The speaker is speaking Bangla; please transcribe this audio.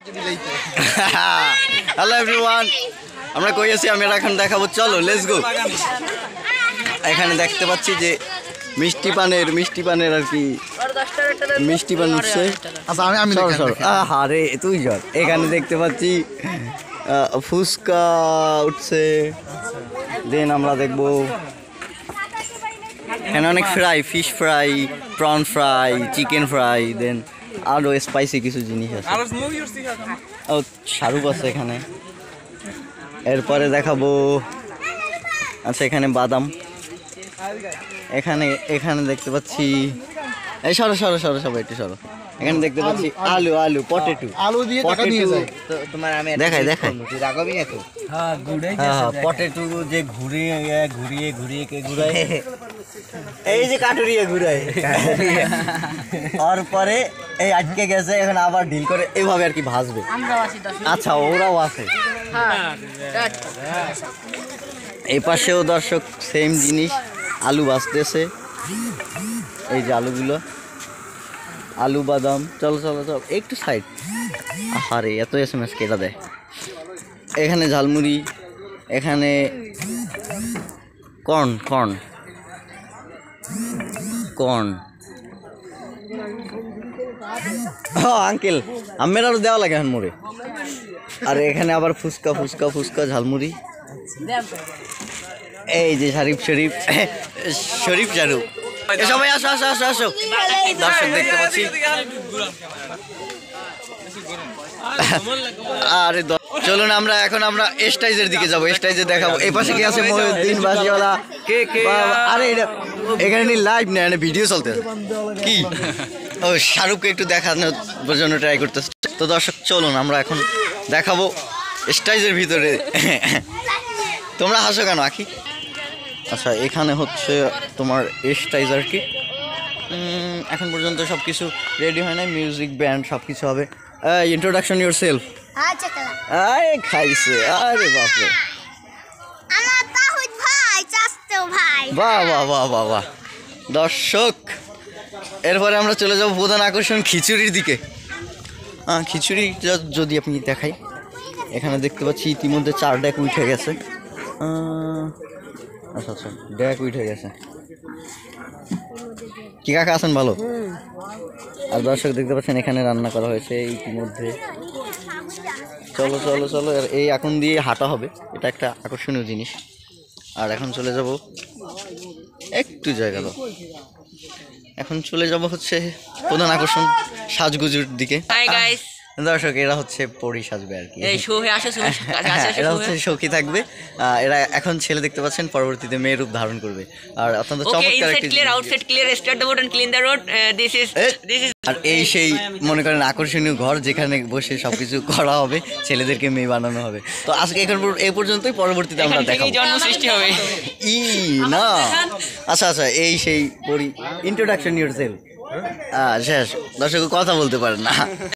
হ্যালো এভরিওয়ান, আমরা কই আছি আমি এখন দেখাবো, চলো লেটস গো। এখানে দেখতে পাচ্ছি যে মিষ্টি পানের আর কি মিষ্টি পান উঠছে। আচ্ছা আমি আরে তুই চল। এখানে দেখতে পাচ্ছি ফুচকা উঠছে। দেন আমরা দেখবো এখানে অনেক fry, fish fry, prawn fry, chicken fry, then আরও স্পাইসি কিছু জিনিস আছে। ও শাহরুখ আছে এখানে। এরপরে দেখাবো, আচ্ছা এখানে বাদাম। এখানে দেখতে পাচ্ছি, এই সরো সবাই একটু সরো। এখানে দেখতে পাচ্ছি আলু পটেটো। আলু দিয়ে টাকা নিয়ে যায়। তোমার আমি দেখাই রাগবি না তো। হ্যাঁ পটেটো যে ঘুরিয়ে এই যে কাটুরিয়ে ঘুরায় তারপরে এই আটকে গেছে, এখন আবার ঢিল করে এইভাবে আর কি ভাজবে। আচ্ছা ওরাও আছে। এই পাশেও দর্শক সেম জিনিস, আলু ভাজতেছে। এই যে আলুগুলো, আলু বাদাম। চলো একটু সাইড। আরে এত SMS কেটা দেয়। এখানে ঝালমুড়ি, এখানে কর্ন আঙ্কেল আমের আরো দেওয়া লাগে এখন মোড়ে। আর এখানে আবার ফুচকা ঝালমুড়ি। এই যে শরীফ সবাই আসো দর্শক দেখতে পাচ্ছি। আরে চলুন আমরা স্টেজের দিকে যাবো, স্টেজে দেখাবো। এই পাশে কি আছে? মহিউদ্দিন বাসিওয়ালা। আরে এখানে লাইভ না, ভিডিও চলতে কি? ও শাহরুখকে একটু দেখানোর জন্য ট্রাই করতেছে। তো দর্শক চলুন আমরা এখন দেখাবো স্টেজের ভিতরে। তোমরা হাসো কেন আখি? আচ্ছা এখানে হচ্ছে তোমার স্টেজ আর কি। এখন পর্যন্ত সব কিছু রেডি হয় না, মিউজিক ব্যান্ড সব কিছু হবে। Introduction yourself. আরে খাইছে, আরে বাপরে, বাহ দর্শক। এরপরে আমরা চলে যাবো প্রধান আকর্ষণ খিচুড়ির দিকে। খিচুড়ি যদি আপনি দেখাই, এখানে দেখতে পাচ্ছি ইতিমধ্যে 4 ডেক উঠে গেছে। আচ্ছা ডেক উঠে গেছে। কি কাকা আছেন ভালো? আর দর্শক দেখতে পাচ্ছেন এখানে রান্না করা হয়েছে ইতিমধ্যে। চলো এই এখন দিয়ে হাঁটা হবে, এটা একটা আকর্ষণীয় জিনিস। আর এখন চলে যাব একটু জায়গা দাও, এখন চলে যাব হচ্ছে প্রধান আকর্ষণ সাজগুজুর দিকে। দর্শক এরা হচ্ছে পরি সাজবে আর কি। এরা হচ্ছে সখী থাকবে। এরা এখন ছেলে দেখতে পাচ্ছেন, পরবর্তীতে মেয়ের রূপ ধারণ করবে। আর অত্যন্ত চমৎকার আর এই সেই মনে করেন আকর্ষণীয় ঘর, যেখানে বসে সবকিছু করা হবে, ছেলেদেরকে মেয়ে বানানো হবে। তো আজকে এখন এই পর্যন্তই, পরবর্তীতে আমরা দেখাবো জন্ম সৃষ্টি হবে। না আচ্ছা এই সেই পরি ইন্ট্রোডাকশন ইউরসেলফ শেষ। দর্শক কথা বলতে পারেন না।